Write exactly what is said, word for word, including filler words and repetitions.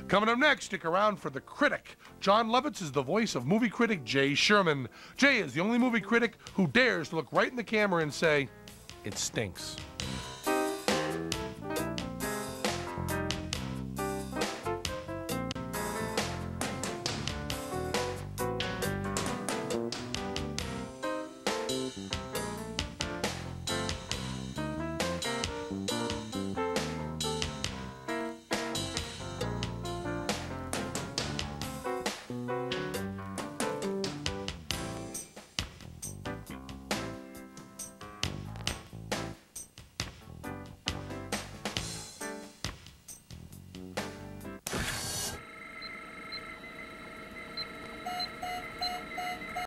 Coming up next, stick around for The Critic. John Lovitz is the voice of movie critic Jay Sherman. Jay is the only movie critic who dares to look right in the camera and say, "It stinks."